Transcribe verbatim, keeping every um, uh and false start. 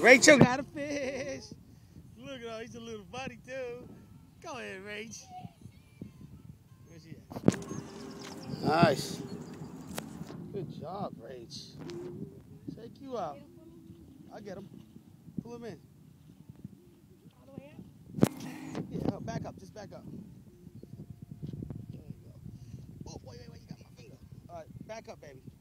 Rachel got a fish. Look at him, he's a little buddy too. Go ahead, Rach. Where's she at? Nice. Good job, Rach. Check you out. I'll get him. Pull him in. All the way up? Yeah, back up. Just back up. There you go. Oh, wait, wait, wait. You got my finger. All right, back up, baby.